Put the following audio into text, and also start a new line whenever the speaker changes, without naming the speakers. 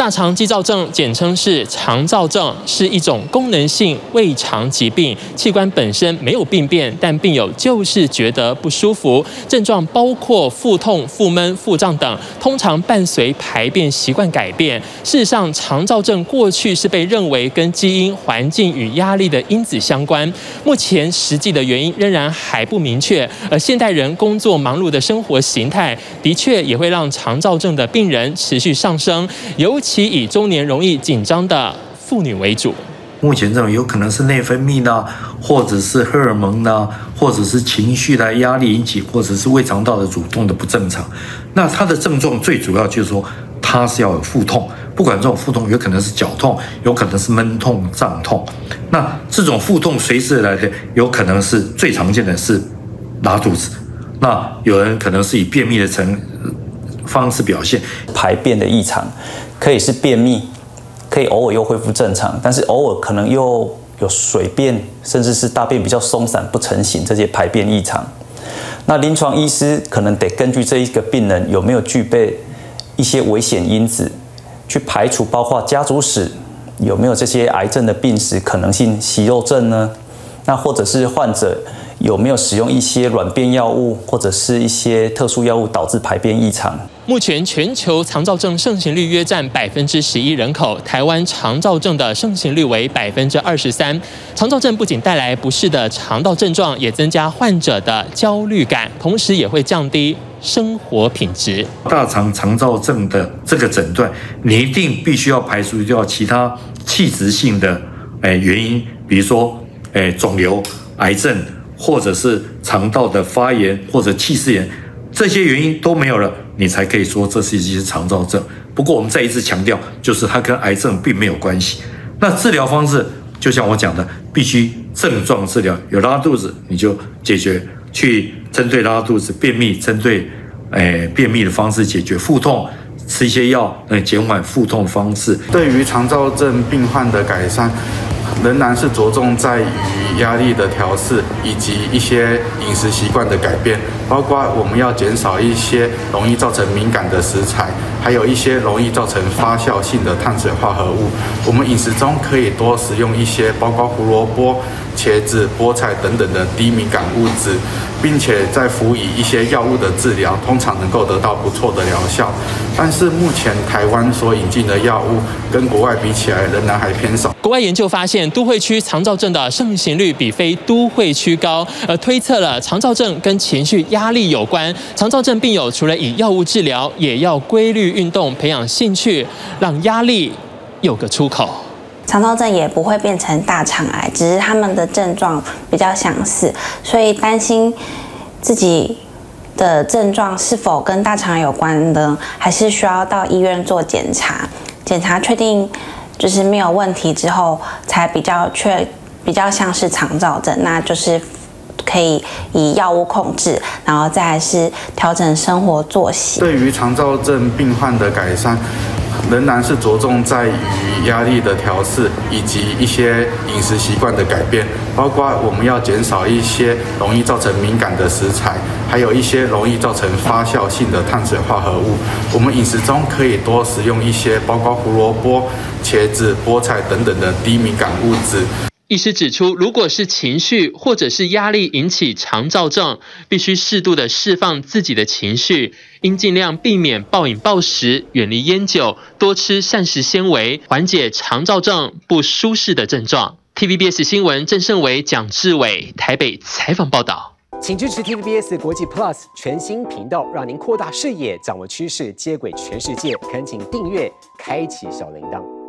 大肠肌躁症简称是肠躁症，是一种功能性胃肠疾病，器官本身没有病变，但病友就是觉得不舒服，症状包括腹痛、腹闷、腹胀等，通常伴随排便习惯改变。事实上，肠躁症过去是被认为跟基因、环境与压力的因子相关，目前实际的原因仍然还不明确。而现代人工作忙碌的生活形态，的确也会让肠躁症的病人持续上升，尤其以中年容易紧张的妇女为主。
目前这种有可能是内分泌呢，或者是荷尔蒙呢，或者是情绪的压力引起，或者是胃肠道的蠕动的不正常。那它的症状最主要就是说，它是要有腹痛，不管这种腹痛有可能是绞痛，有可能是闷痛、胀痛。那这种腹痛随之而来的，有可能是最常见的是拉肚子。那有人可能是以便秘的方式表现，
排便的异常，可以是便秘，可以偶尔又恢复正常，但是偶尔可能又有水便，甚至是大便比较松散不成形，这些排便异常。那临床医师可能得根据这一个病人有没有具备一些危险因子，去排除包括家族史有没有这些癌症的病史可能性息肉症呢？那或者是患者有没有使用一些软便药物或者是一些特殊药物导致排便异常？
目前全球肠躁症盛行率约占11%人口，台湾肠躁症的盛行率为23%。肠躁症不仅带来不适的肠道症状，也增加患者的焦虑感，同时也会降低生活品质。
大肠肠躁症的这个诊断，你一定必须要排除掉其他器质性的原因，比如说肿瘤、癌症，或者是肠道的发炎或者气室炎，这些原因都没有了，你才可以说这是一些肠躁症。不过我们再一次强调，就是它跟癌症并没有关系。那治疗方式就像我讲的，必须症状治疗，有拉肚子你就解决，去针对拉肚子；便秘针对便秘的方式解决；腹痛吃一些药减缓腹痛的方式。
对于肠躁症病患的改善，仍然是着重在于压力的调适以及一些饮食习惯的改变，包括我们要减少一些容易造成敏感的食材，还有一些容易造成发酵性的碳水化合物。我们饮食中可以多食用一些包括胡萝卜、茄子、菠菜等等的低敏感物质，并且在辅以一些药物的治疗，通常能够得到不错的疗效。但是目前台湾所引进的药物跟国外比起来，仍然还偏少。
国外研究发现，都会区肠躁症的盛行率比非都会区高，而推测了肠躁症跟情绪压力有关。肠躁症病友除了以药物治疗，也要规律运动，培养兴趣，让压力有个出口。
肠躁症也不会变成大肠癌，只是他们的症状比较相似，所以担心自己的症状是否跟大肠癌有关的，还是需要到医院做检查，确定就是没有问题之后，才比较像是肠躁症，那就是可以以药物控制，然后再来是调整生活作息。
对于肠躁症病患的改善，仍然是着重在于压力的调适以及一些饮食习惯的改变，包括我们要减少一些容易造成敏感的食材，还有一些容易造成发酵性的碳水化合物。我们饮食中可以多食用一些包括胡萝卜、茄子、菠菜等等的低敏感物质。
医师指出，如果是情绪或者是压力引起肠躁症，必须适度的释放自己的情绪，应尽量避免暴饮暴食，远离烟酒，多吃膳食纤维，缓解肠躁症不舒适的症状。TVBS 新闻郑胜伟、蒋志伟台北采访报道。
请支持 TVBS 国际 Plus 全新频道，让您扩大视野，掌握趋势，接轨全世界。恳请订阅，开启小铃铛。